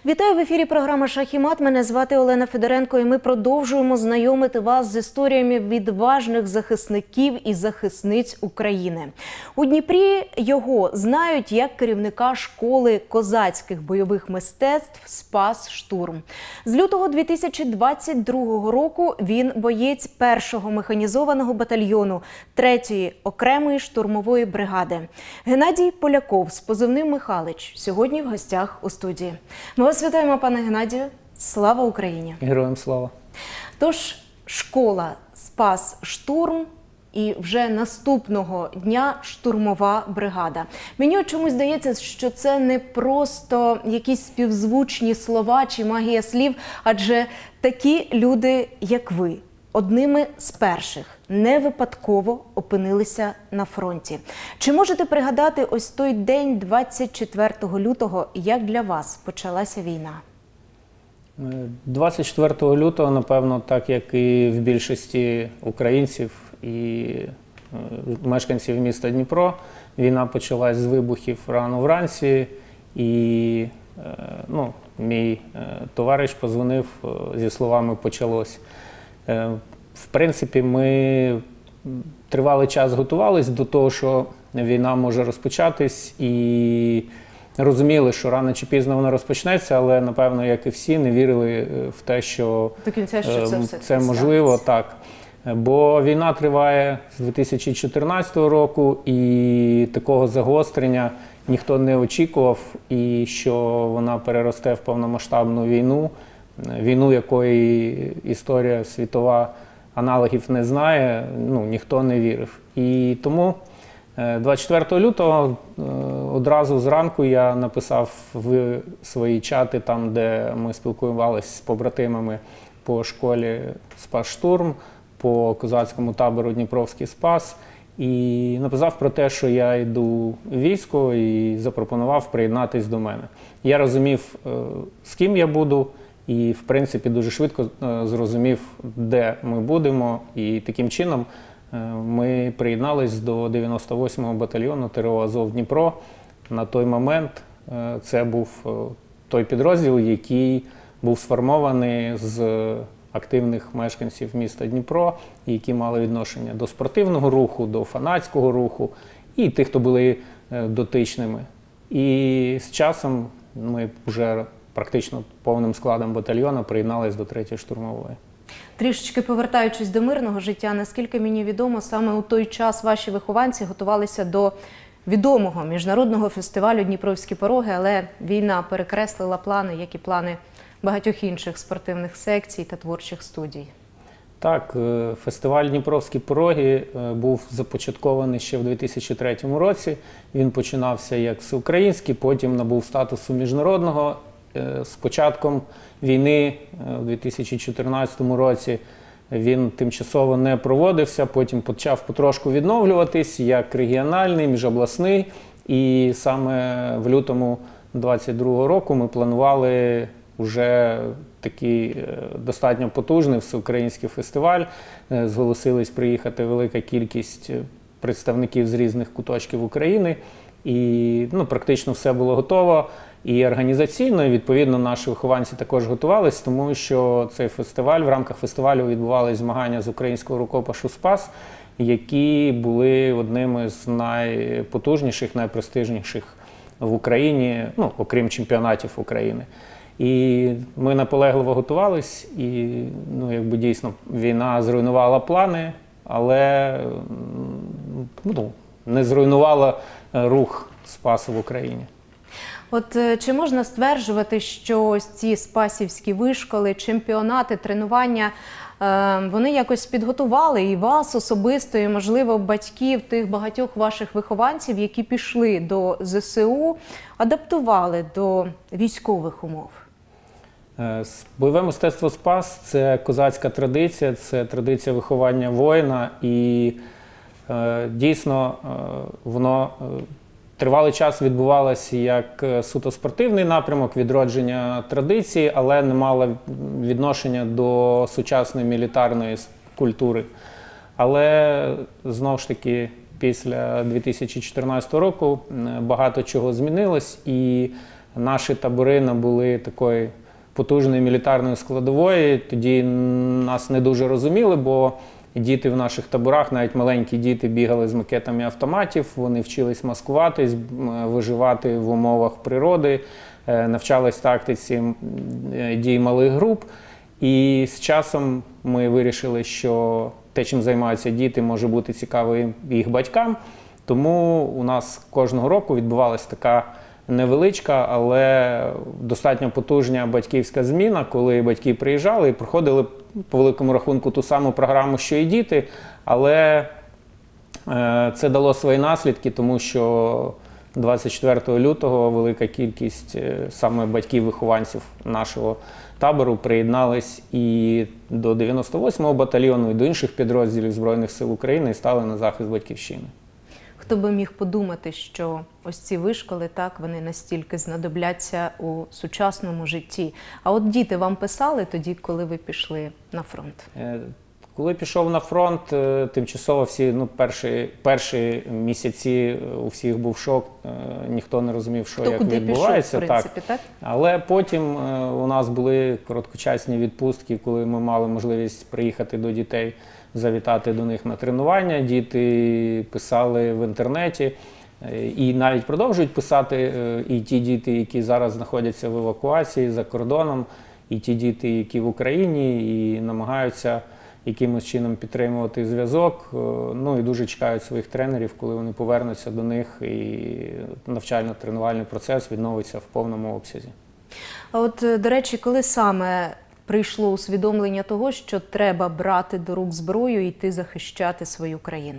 Вітаю в ефірі програми «Шах і мат». Мене звати Олена Федоренко і ми продовжуємо знайомити вас з історіями відважних захисників і захисниць України. У Дніпрі його знають як керівника школи козацьких бойових мистецтв «Спас Штурм». З лютого 2022 року він боєць 1-го механізованого батальйону 3-ї окремої штурмової бригади. Геннадій Поляков з позивним «Михалич» сьогодні в гостях у студії. Ми вас вітаємо, пане Геннадію. Слава Україні! Героям слава! Тож, школа «Спас Штурм» і вже наступного дня штурмова бригада. Мені чомусь здається, що це не просто якісь співзвучні слова чи магія слів, адже такі люди, як ви, одними з перших не випадково опинилися на фронті. Чи можете пригадати ось той день, 24 лютого, як для вас почалася війна? 24 лютого, напевно, так як і в більшості українців і мешканців міста Дніпро, війна почалась з вибухів рано вранці, і мій товариш подзвонив зі словами «почалось». В принципі, ми тривалий час готувалися до того, що війна може розпочатись, і розуміли, що рано чи пізно вона розпочнеться, але, напевно, як і всі, не вірили в те, що до кінця, що це можливо. Так. Бо війна триває з 2014 року, і такого загострення ніхто не очікував, і що вона переросте в повномасштабну війну, війну, якої історія світова аналогів не знає, ніхто не вірив. І тому 24 лютого одразу зранку я написав в свої чати, там, де ми спілкувалися з побратимами по школі «Спас Штурм», по козацькому табору «Дніпровський Спас», і написав про те, що я йду в військо, і запропонував приєднатись до мене. Я розумів, з ким я буду, і, в принципі, дуже швидко зрозумів, де ми будемо, і таким чином ми приєднались до 98-го батальйону ТрО «Азов Дніпро». На той момент це був той підрозділ, який був сформований з активних мешканців міста Дніпро, які мали відношення до спортивного руху, до фанатського руху і тих, хто були дотичними. І з часом ми вже практично повним складом батальйону приєдналися до 3-ї штурмової. Трішечки повертаючись до мирного життя, наскільки мені відомо, саме у той час ваші вихованці готувалися до відомого міжнародного фестивалю «Дніпровські пороги», але війна перекреслила плани, як і плани багатьох інших спортивних секцій та творчих студій. Так, фестиваль «Дніпровські пороги» був започаткований ще в 2003 році. Він починався як всеукраїнський, потім набув статусу міжнародного. З початком війни у 2014 році він тимчасово не проводився, потім почав потрошку відновлюватись як регіональний, міжобласний. І саме в лютому 2022 року ми планували вже такий достатньо потужний всеукраїнський фестиваль. Зголосились приїхати велика кількість представників з різних куточків України. І практично все було готово. І організаційно, і, відповідно, наші вихованці також готувалися, тому що цей фестиваль, в рамках фестивалю відбувалися змагання з українського рукопишу «Спас», які були одними з найпотужніших, найпрестижніших в Україні, окрім чемпіонатів України. І ми наполегливо готувалися, і дійсно війна зруйнувала плани, але не зруйнувала рух Спасу в Україні. От чи можна стверджувати, що ось ці спасівські вишколи, чемпіонати, тренування, вони якось підготували і вас особисто, і, можливо, батьків тих багатьох ваших вихованців, які пішли до ЗСУ, адаптували до військових умов? Бойове мистецтво «Спас» – це козацька традиція, це традиція виховання воїна, і дійсно воно тривалий час відбувалося як суто спортивний напрямок, відродження традиції, але не мало відношення до сучасної мілітарної культури. Але, знову ж таки, після 2014 року багато чого змінилось, і наші табори набули такої потужної мілітарної складової. Тоді нас не дуже розуміли, бо діти в наших таборах, навіть маленькі діти, бігали з макетами автоматів, вони вчились маскуватись, виживати в умовах природи, навчались тактиці дій малих груп. І з часом ми вирішили, що те, чим займаються діти, може бути цікаво їх батькам. Тому у нас кожного року відбувалася така невеличка, але достатньо потужна батьківська зміна, коли батьки приїжджали і проходили по великому рахунку ту саму програму, що і діти, але це дало свої наслідки, тому що 24 лютого велика кількість саме батьків-вихованців нашого табору приєднались і до 98-го батальйону, і до інших підрозділів Збройних сил України і стали на захист батьківщини. Хто би міг подумати, що ось ці вишколи, так, вони настільки знадобляться у сучасному житті. А от діти вам писали тоді, коли ви пішли на фронт? Коли пішов на фронт, тимчасово всі, перші місяці у всіх був шок, ніхто не розумів, що як відбувається. Пішов, в принципі, так? Але потім у нас були короткочасні відпустки, коли ми мали можливість приїхати до дітей, завітати до них на тренування. Діти писали в інтернеті і навіть продовжують писати і ті діти, які зараз знаходяться в евакуації за кордоном, і ті діти, які в Україні, і намагаються якимось чином підтримувати зв'язок, ну і дуже чекають своїх тренерів, коли вони повернуться до них і навчально-тренувальний процес відновиться в повному обсязі. А от, до речі, коли саме прийшло усвідомлення того, що треба брати до рук зброю і йти захищати свою країну?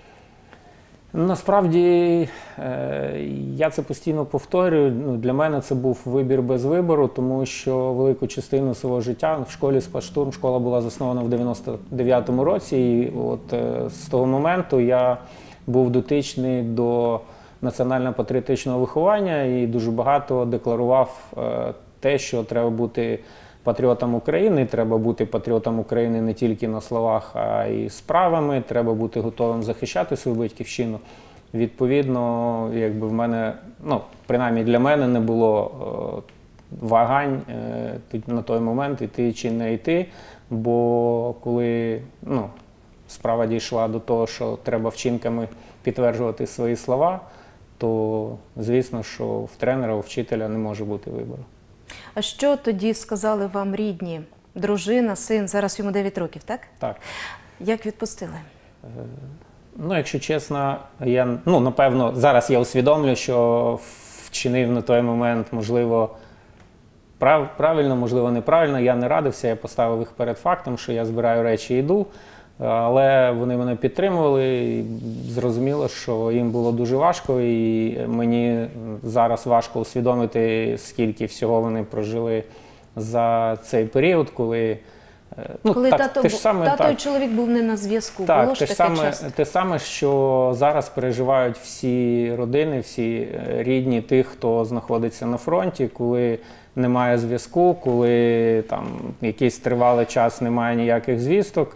Насправді, я це постійно повторюю, для мене це був вибір без вибору, тому що велику частину свого життя в школі «Спецштурм», школа була заснована в 99-му році, і от з того моменту я був дотичний до національно-патріотичного виховання і дуже багато декларував те, що треба бути патріотом України, треба бути патріотом України не тільки на словах, а й справами, треба бути готовим захищати свою батьківщину. Відповідно, якби в мене, принаймні для мене не було вагань на той момент йти чи не йти, бо коли справа дійшла до того, що треба вчинками підтверджувати свої слова, то звісно, що в тренера, у вчителя не може бути вибору. А що тоді сказали вам рідні? Дружина, син, зараз йому 9 років, так? Так. Як відпустили? Якщо чесно, напевно, зараз я усвідомлю, що вчинив на той момент, можливо, правильно, можливо, неправильно. Я не радився, я поставив їх перед фактом, що я збираю речі і йду. Але вони мене підтримували, і зрозуміло, що їм було дуже важко, і мені зараз важко усвідомити, скільки всього вони прожили за цей період, коли... Коли тато і чоловік був не на зв'язку, було ж таке часто? Те саме, що зараз переживають всі родини, всі рідні тих, хто знаходиться на фронті, коли немає зв'язку, коли там якийсь тривалий час немає ніяких звісток.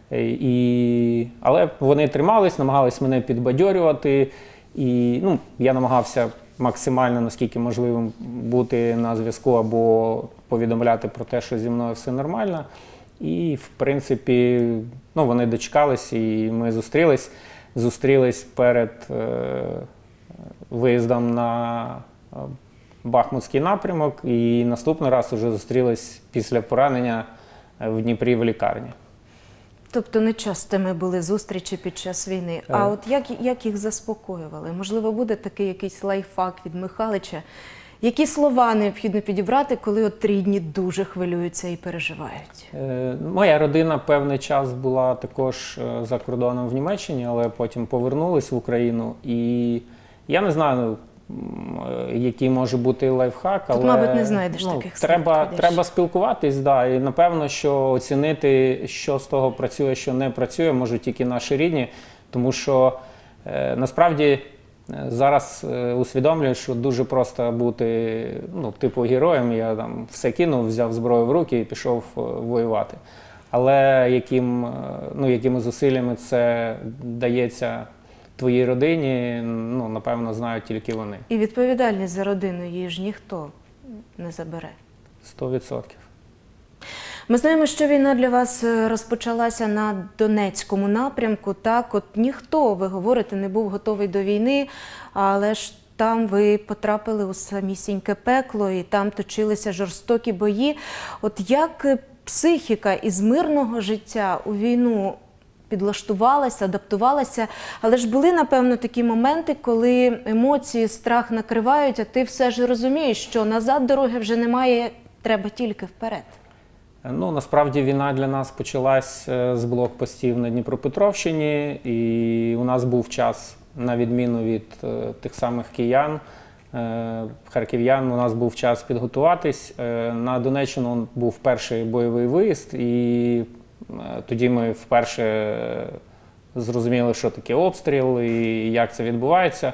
Але вони тримались, намагались мене підбадьорювати, і я намагався максимально, наскільки можливо, бути на зв'язку або повідомляти про те, що зі мною все нормально. І, в принципі, вони дочекались, і ми зустрілись перед виїздом на Бахмутський напрямок, і наступний раз вже зустрілись після поранення в Дніпрі в лікарні. Тобто нечастими були зустрічі під час війни. А от як їх заспокоювали? Можливо, буде такий якийсь лайфхак від Михалича? Які слова необхідно підібрати, коли от рідні дуже хвилюються і переживають? Моя родина певний час була також за кордоном в Німеччині, але потім повернулись в Україну. І я не знаю, який може бути лайфхак, але... Тут, мабуть, не знайдеш таких слів. Треба спілкуватись, і напевно, що оцінити, що з того працює, що не працює, можуть тільки наші рідні, тому що насправді зараз усвідомлюю, що дуже просто бути, типу героєм, я там все кинув, взяв зброю в руки і пішов воювати. Але якими зусиллями це дається твоїй родині, ну, напевно, знають тільки вони. І відповідальність за родину її ж ніхто не забере. 100%. Ми знаємо, що війна для вас розпочалася на Донецькому напрямку. Так, от ніхто, ви говорите, не був готовий до війни, але ж там ви потрапили у самісіньке пекло і там точилися жорстокі бої. От як психіка із мирного життя у війну підлаштувалася, адаптувалася, але ж були, напевно, такі моменти, коли емоції, страх накривають, а ти все ж розумієш, що назад дороги вже немає, треба тільки вперед. Ну, насправді війна для нас почалась з блокпостів на Дніпропетровщині, і у нас був час, на відміну від тих самих киян, харків'ян, у нас був час підготуватись. На Донеччину був перший бойовий виїзд, і тоді ми вперше зрозуміли, що таке обстріл і як це відбувається.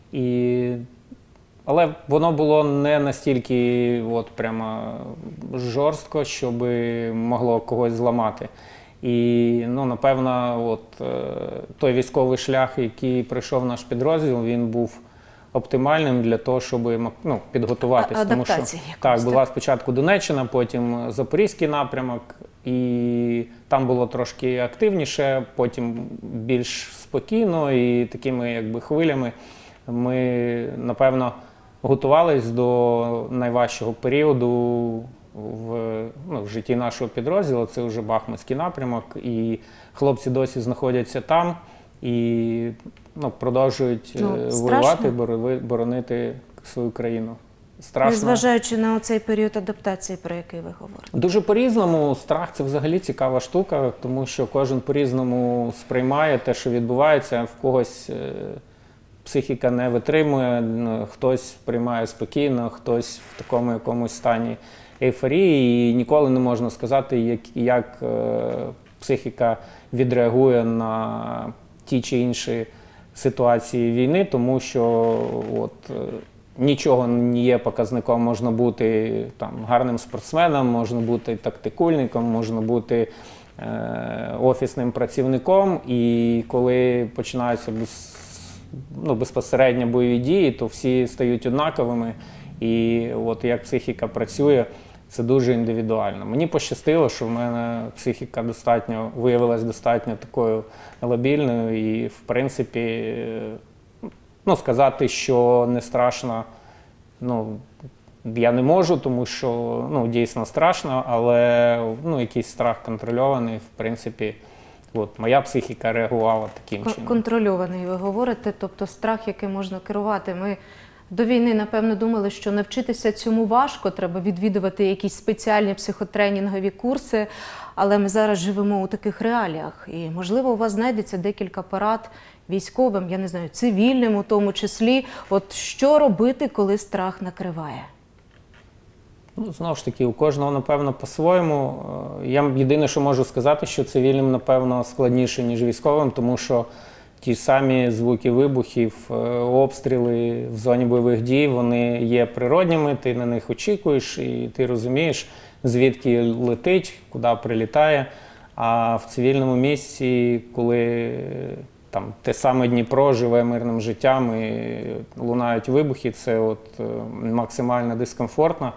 Але воно було не настільки от прямо жорстко, щоб могло когось зламати. І, ну, напевно, от, той військовий шлях, який пройшов наш підрозділ, він був оптимальним для того, щоб, ну, підготуватись. Тому що так, була спочатку Донеччина, потім Запорізький напрямок, і там було трошки активніше, потім більш спокійно і такими якби хвилями ми, напевно, готувались до найважчого періоду в житті нашого підрозділу. Це вже Бахмутський напрямок, і хлопці досі знаходяться там і, ну, продовжують воювати, боронити свою країну. Страшно. Незважаючи на цей період адаптації, про який ви говорите. Дуже по-різному. Страх – це взагалі цікава штука, тому що кожен по-різному сприймає те, що відбувається. В когось психіка не витримує, хтось приймає спокійно, хтось в такому якомусь стані ейфорії. І ніколи не можна сказати, як психіка відреагує на ті чи інші ситуації війни, тому що от, нічого не є показником. Можна бути там гарним спортсменом, можна бути тактикульником, можна бути офісним працівником. І коли починаються безпосередньо бойові дії, то всі стають однаковими. І от як психіка працює, це дуже індивідуально. Мені пощастило, що в мене психіка виявилась достатньо такою лабільною і, в принципі, ну, сказати, що не страшно, ну, я не можу, тому що, ну, дійсно страшно, але, ну, якийсь страх контрольований, в принципі, от, моя психіка реагувала таким чином. Контрольований, ви говорите, тобто страх, яким можна керувати. Ми до війни, напевно, думали, що навчитися цьому важко, треба відвідувати якісь спеціальні психотренінгові курси, але ми зараз живемо у таких реаліях. І, можливо, у вас знайдеться декілька порад військовим, я не знаю, цивільним у тому числі. От що робити, коли страх накриває? Ну, знову ж таки, у кожного, напевно, по-своєму. Я єдине, що можу сказати, що цивільним, напевно, складніше, ніж військовим, тому що ті самі звуки вибухів, обстріли в зоні бойових дій, вони є природніми, ти на них очікуєш і ти розумієш, звідки летить, куди прилітає. А в цивільному місці, коли там те саме Дніпро живе мирним життям і лунають вибухи, це от максимально дискомфортно.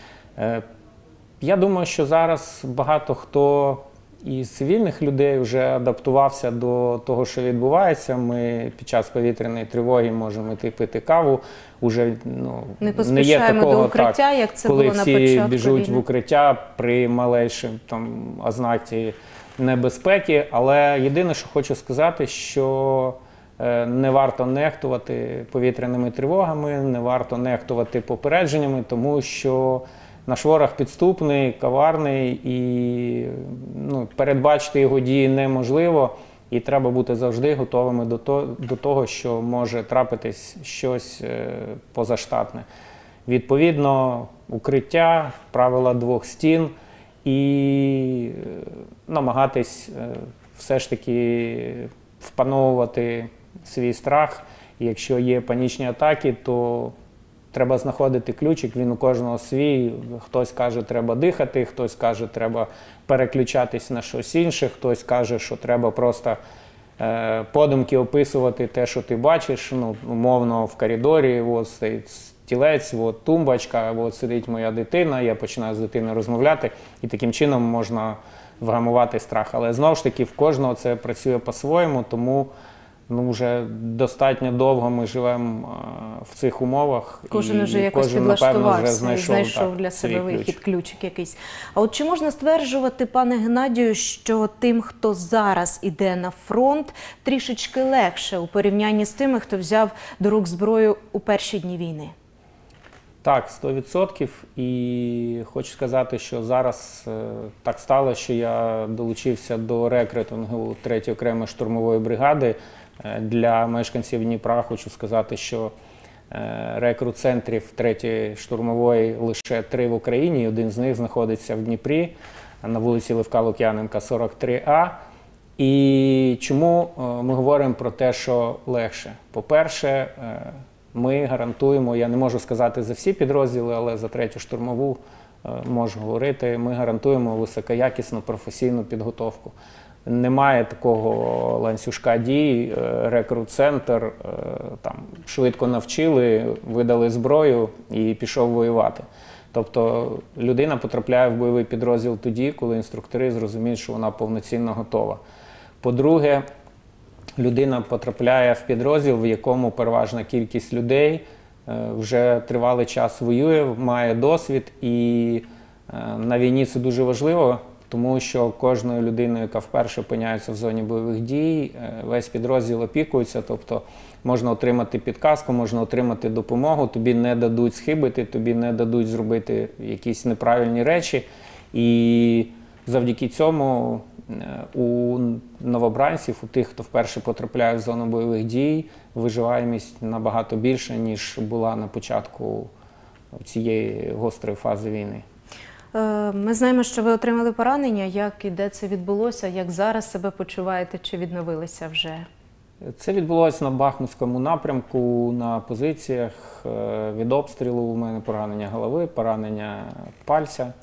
Я думаю, що зараз багато хто із цивільних людей вже адаптувався до того, що відбувається. Ми під час повітряної тривоги можемо йти пити каву. Уже, ну, не поспішаємо такого, до укриття, так, як це коли було на початку всі біжуть війни. в укриття при малейшій ознаці небезпеки. Але єдине, що хочу сказати, що не варто нехтувати повітряними тривогами, не варто нехтувати попередженнями, тому що наш ворог підступний, коварний і, ну, передбачити його дії неможливо. І треба бути завжди готовими до того, що може трапитись щось позаштатне. Відповідно, укриття, правила двох стін і намагатись все ж таки впановувати свій страх. І якщо є панічні атаки, то треба знаходити ключик, він у кожного свій. Хтось каже, треба дихати, хтось каже, треба переключатись на щось інше, хтось каже, що треба просто подумки описувати те, що ти бачиш, ну, умовно в коридорі, от стоїть стілець, от тумбочка, от сидить моя дитина, я починаю з дитиною розмовляти, і таким чином можна вгамувати страх. Але знову ж таки, в кожного це працює по-своєму, тому ну, вже достатньо довго ми живемо в цих умовах. Кожен вже якось підлаштувався, знайшов для себе вихід, ключик якийсь. А от чи можна стверджувати, пане Геннадію, що тим, хто зараз іде на фронт, трішечки легше у порівнянні з тими, хто взяв до рук зброю у перші дні війни? Так, 100%. І хочу сказати, що зараз так стало, що я долучився до рекрутингу 3-ї окремої штурмової бригади. Для мешканців Дніпра хочу сказати, що рекрут-центрів 3-ї штурмової лише 3 в Україні, і один з них знаходиться в Дніпрі, на вулиці Левка Лук'яненка, 43А. І чому ми говоримо про те, що легше? По-перше, ми гарантуємо, я не можу сказати за всі підрозділи, але за 3-ю штурмову можу говорити, ми гарантуємо високоякісну професійну підготовку. Немає такого ланцюжка дій, рекрут-центр, там швидко навчили, видали зброю і пішов воювати. Тобто людина потрапляє в бойовий підрозділ тоді, коли інструктори зрозуміють, що вона повноцінно готова. По-друге, людина потрапляє в підрозділ, в якому переважна кількість людей вже тривалий час воює, має досвід, і на війні це дуже важливо, тому що кожною людиною, яка вперше опиняється в зоні бойових дій, весь підрозділ опікується, тобто можна отримати підказку, можна отримати допомогу, тобі не дадуть схибити, тобі не дадуть зробити якісь неправильні речі. І завдяки цьому у новобранців, у тих, хто вперше потрапляє в зону бойових дій, виживаємість набагато більше, ніж була на початку цієї гострої фази війни. Ми знаємо, що ви отримали поранення. Як і де це відбулося? Як зараз себе почуваєте? Чи відновилися вже? Це відбулося на Бахмутському напрямку, на позиціях. Від обстрілу у мене поранення голови, поранення пальця.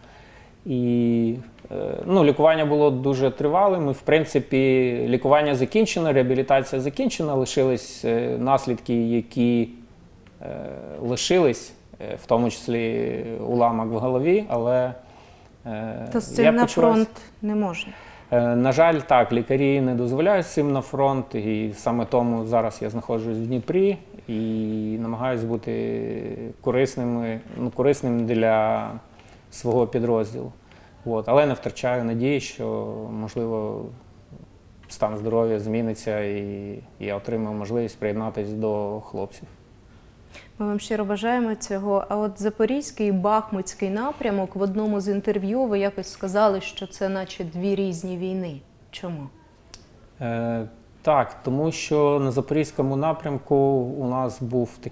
І лікування було дуже тривалим. В принципі, лікування закінчено, реабілітація закінчена, лишились наслідки, які лишились, в тому числі уламок в голові, але то з цим на фронт не можна? На жаль, так, лікарі не дозволяють з цим на фронт, і саме тому зараз я знаходжусь в Дніпрі і намагаюся бути корисним для свого підрозділу. Але не втрачаю надії, що, можливо, стан здоров'я зміниться і я отримаю можливість приєднатися до хлопців. Ми вам щиро бажаємо цього. А от Запорізький і Бахмутський напрямок, в одному з інтерв'ю ви якось сказали, що це наче 2 різні війни. Чому? Так, тому що на Запорізькому напрямку у нас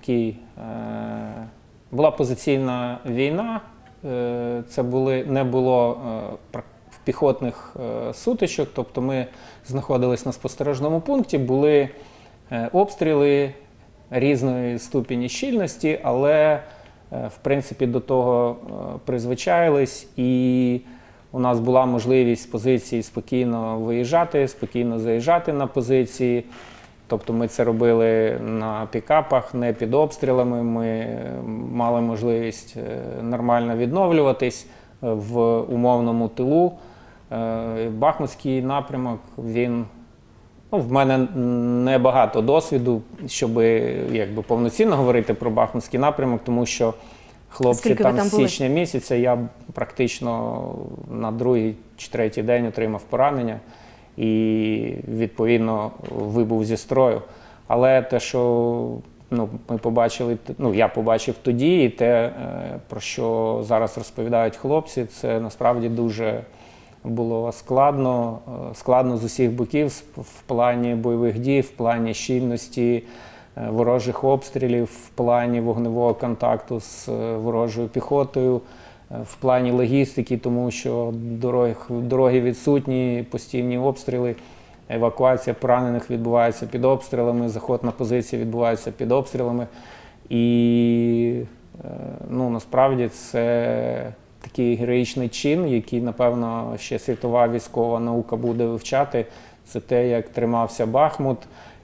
була позиційна війна. Це не було піхотних сутичок, тобто ми знаходились на спостережному пункті, були обстріли різної ступені щільності, але в принципі до того призвичаїлись, і у нас була можливість з позиції спокійно виїжджати, спокійно заїжджати на позиції. Тобто ми це робили на пікапах, не під обстрілами, ми мали можливість нормально відновлюватись в умовному тилу. Бахмутський напрямок, в мене небагато досвіду, щоб повноцінно говорити про Бахмутський напрямок, тому що хлопці там з січня місяця, я практично на 2-й чи 3-й день отримав поранення і, відповідно, вибув зі строю. Але те, що ми побачили, я побачив тоді, і те, про що зараз розповідають хлопці, це насправді дуже було складно з усіх боків в плані бойових дій, в плані щільності ворожих обстрілів, в плані вогневого контакту з ворожою піхотою, в плані логістики, тому що дороги відсутні, постійні обстріли, евакуація поранених відбувається під обстрілами, заход на позиції відбувається під обстрілами. І насправді це такий героїчний чин, який, напевно, ще світова військова наука буде вивчати. Це те, як тримався Бахмут,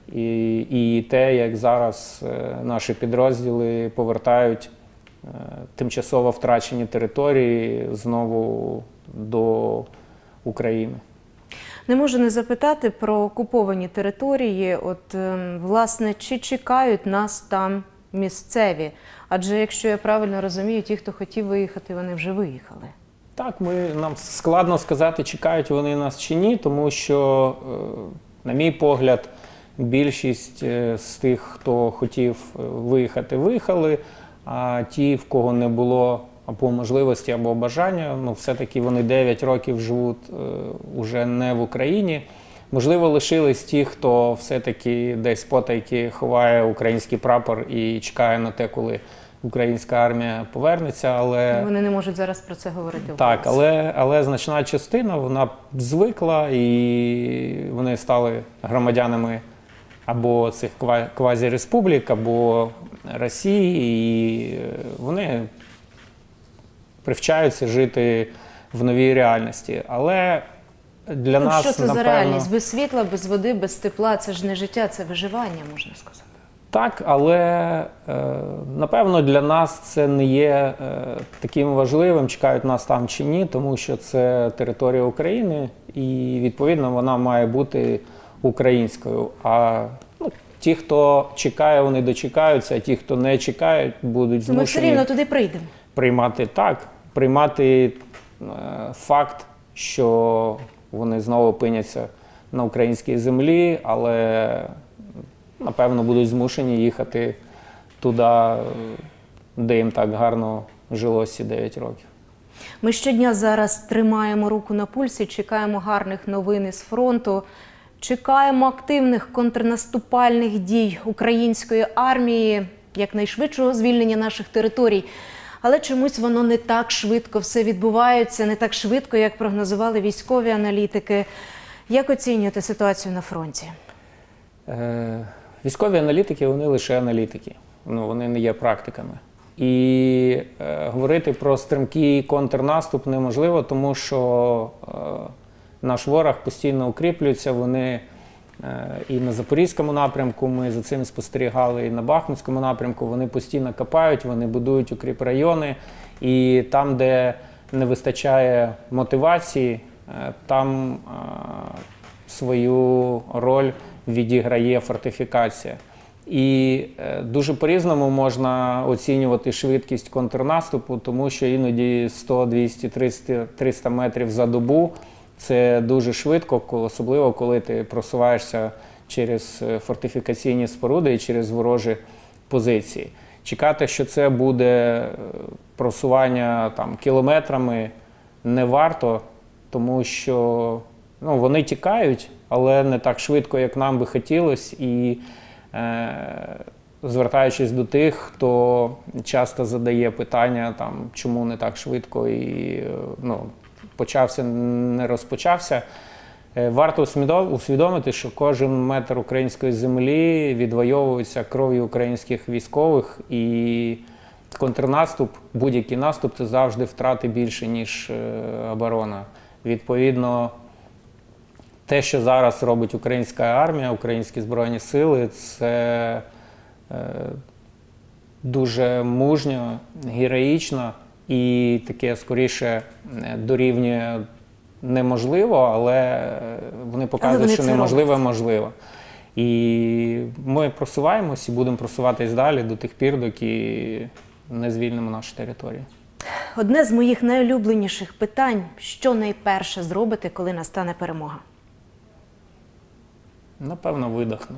і те, як зараз наші підрозділи повертають тимчасово втрачені території знову до України. Не можу не запитати про окуповані території. От, власне, чи чекають нас там місцеві? Адже, якщо я правильно розумію, ті, хто хотів виїхати, вони вже виїхали. Так, нам складно сказати, чекають вони нас чи ні, тому що, на мій погляд, більшість з тих, хто хотів виїхати, виїхали, а ті, в кого не було або можливості, або бажання, все-таки вони 9 років живуть уже не в Україні. Можливо, лишились ті, хто все-таки десь потайки ховає український прапор і чекає на те, коли українська армія повернеться, але... Вони не можуть зараз про це говорити. Так, але значна частина, вона звикла, і вони стали громадянами або цих квазіреспублік, або Росії, і вони привчаються жити в новій реальності. Але для нас, що це напевно... за реальність? Без світла, без води, без тепла – це ж не життя, це виживання, можна сказати. Так, але, напевно, для нас це не є таким важливим, чекають нас там чи ні, тому що це територія України, і, відповідно, вона має бути українською. А ті, хто чекає, вони дочекаються, а ті, хто не чекають, будуть змушені... Ми все рівно туди прийдемо. Приймати факт, що вони знову опиняться на українській землі, але, напевно, будуть змушені їхати туди, де їм так гарно жилося 9 років. Ми щодня зараз тримаємо руку на пульсі, чекаємо гарних новин із фронту, чекаємо активних контрнаступальних дій української армії, якнайшвидшого звільнення наших територій. Але чомусь воно не так швидко все відбувається, не так швидко, як прогнозували військові аналітики. Як оцінюєте ситуацію на фронті? Військові аналітики, вони лише аналітики, вони не є практиками. І говорити про стрімкий контрнаступ неможливо, тому що наш ворог постійно укріплюється, вони і на Запорізькому напрямку, ми за цим спостерігали, і на Бахмутському напрямку, вони постійно копають, вони будують укріпрайони, і там, де не вистачає мотивації, там свою роль відіграє фортифікація. І дуже по-різному можна оцінювати швидкість контрнаступу, тому що іноді 100, 200, 300 метрів за добу – це дуже швидко, особливо коли ти просуваєшся через фортифікаційні споруди і через ворожі позиції. Чекати, що це буде просування кілометрами, не варто, тому що вони тікають, але не так швидко, як нам би хотілося. І звертаючись до тих, хто часто задає питання, чому не так швидко і почався, не розпочався, варто усвідомити, що кожен метр української землі відвоюється кров'ю українських військових, і контрнаступ, будь-який наступ – це завжди втрати більше, ніж оборона. Відповідно, те, що зараз робить українська армія, українські Збройні Сили – це дуже мужньо, героїчно і таке, скоріше, дорівнює неможливо, але вони показують, що неможливе можливо. І ми просуваємось і будемо просуватись далі до тих пір, доки не звільнимо нашу територію. Одне з моїх найулюбленіших питань – що найперше зробите, коли настане перемога? Напевно, видихну.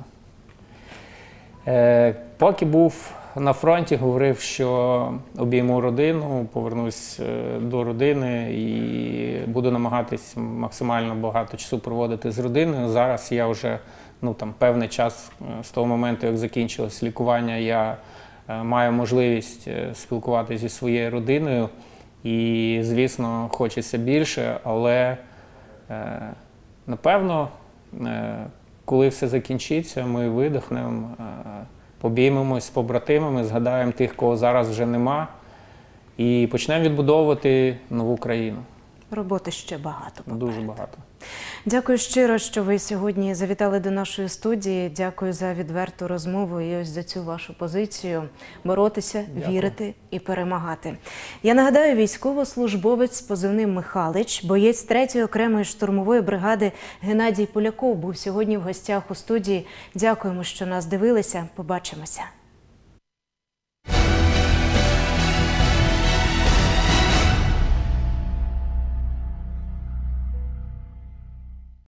Поки був на фронті, говорив, що обійму родину, повернусь до родини і буду намагатись максимально багато часу проводити з родиною. Зараз я вже певний час з того моменту, як закінчилось лікування, я маю можливість спілкуватися зі своєю родиною. І, звісно, хочеться більше, але, напевно, коли все закінчиться, ми видихнемо, обіймемось з побратимами, згадаємо тих, кого зараз вже нема, і почнемо відбудовувати нову країну. Роботи ще багато. Дуже багато. Дякую щиро, що ви сьогодні завітали до нашої студії. Дякую за відверту розмову і ось за цю вашу позицію – боротися, вірити і перемагати. Я нагадаю, військовослужбовець з позивним Михалич, боєць 3-ї окремої штурмової бригади Геннадій Поляков був сьогодні в гостях у студії. Дякуємо, що нас дивилися. Побачимося.